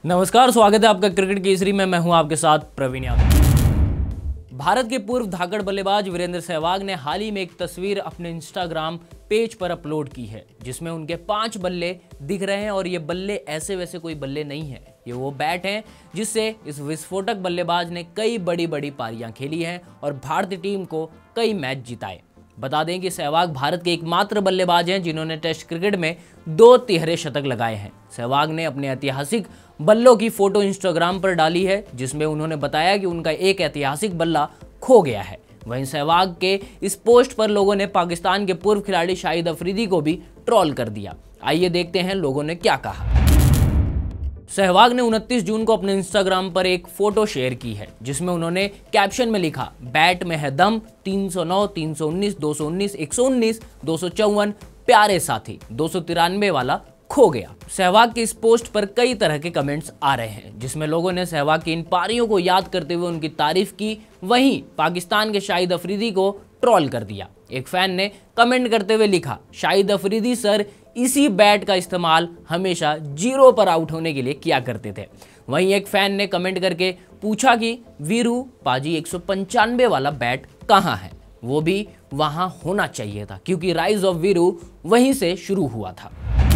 नमस्कार, स्वागत है आपका क्रिकेट केसरी में। मैं हूं आपके साथ प्रवीण यादव। भारत के पूर्व धाकड़ बल्लेबाज वीरेंद्र सहवाग ने हाल ही में एक तस्वीर अपने इंस्टाग्राम पेज पर अपलोड की है, जिसमें उनके 5 बल्ले दिख रहे हैं और ये बल्ले ऐसे वैसे कोई बल्ले नहीं है। ये वो बैट हैं जिससे इस विस्फोटक बल्लेबाज ने कई बड़ी बड़ी पारियां खेली हैं और भारतीय टीम को कई मैच जिताए। बता दें कि सहवाग भारत के एकमात्र बल्लेबाज हैं जिन्होंने टेस्ट क्रिकेट में 2 तिहरे शतक लगाए हैं। सहवाग ने अपने ऐतिहासिक बल्लों की फोटो इंस्टाग्राम पर डाली है, जिसमें उन्होंने बताया कि उनका एक ऐतिहासिक बल्ला खो गया है। वहीं सहवाग के इस पोस्ट पर लोगों ने पाकिस्तान के पूर्व खिलाड़ी शाहिद अफरीदी को भी ट्रोल कर दिया। आइए देखते हैं लोगों ने क्या कहा। सहवाग ने 29 जून को अपने इंस्टाग्राम पर एक फोटो शेयर की है, जिसमें उन्होंने कैप्शन में लिखा, बैट में है दम, 309, 319, 219, 119, 254, प्यारे साथी, 293 वाला खो गया। सहवाग की इस पोस्ट पर कई तरह के कमेंट्स आ रहे हैं, जिसमें लोगों ने सहवाग की इन पारियों को याद करते हुए उनकी तारीफ की। वहीं पाकिस्तान के शाहिद अफरीदी को ट्रोल कर दिया। एक फैन ने कमेंट करते हुए लिखा, शाहिद अफरीदी सर इसी बैट का इस्तेमाल हमेशा 0 पर आउट होने के लिए किया करते थे। वहीं एक फैन ने कमेंट करके पूछा कि वीरू पाजी 195 वाला बैट कहाँ है? वो भी वहां होना चाहिए था, क्योंकि राइज ऑफ वीरू वहीं से शुरू हुआ था।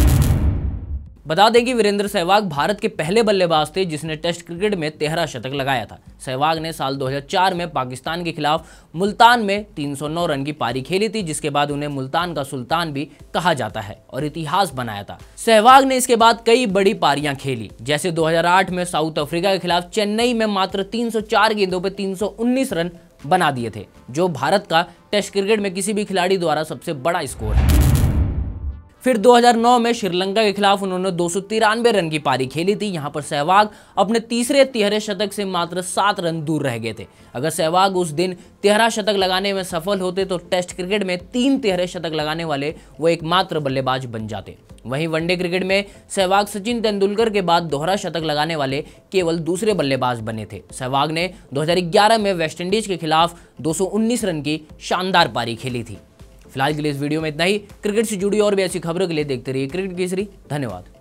बता दें कि वीरेंद्र सहवाग भारत के पहले बल्लेबाज थे जिसने टेस्ट क्रिकेट में 13 शतक लगाया था। सहवाग ने साल 2004 में पाकिस्तान के खिलाफ मुल्तान में 309 रन की पारी खेली थी, जिसके बाद उन्हें मुल्तान का सुल्तान भी कहा जाता है और इतिहास बनाया था। सहवाग ने इसके बाद कई बड़ी पारियां खेली, जैसे 2008 में साउथ अफ्रीका के खिलाफ चेन्नई में मात्र 304 गेंदों पर 319 रन बना दिए थे, जो भारत का टेस्ट क्रिकेट में किसी भी खिलाड़ी द्वारा सबसे बड़ा स्कोर है। फिर 2009 में श्रीलंका के खिलाफ उन्होंने 293 रन की पारी खेली थी। यहां पर सहवाग अपने तीसरे तिहरे शतक से मात्र 7 रन दूर रह गए थे। अगर सहवाग उस दिन 13 शतक लगाने में सफल होते तो टेस्ट क्रिकेट में 3 तिहरे शतक लगाने वाले वो एकमात्र बल्लेबाज बन जाते। वहीं वनडे क्रिकेट में सहवाग सचिन तेंदुलकर के बाद दोहरा शतक लगाने वाले केवल दूसरे बल्लेबाज बने थे। सहवाग ने 2011 में वेस्टइंडीज के खिलाफ 219 रन की शानदार पारी खेली थी। फिलहाल के लिए इस वीडियो में इतना ही। क्रिकेट से जुड़ी और भी ऐसी खबरों के लिए देखते रहिए क्रिकेट केसरी। धन्यवाद।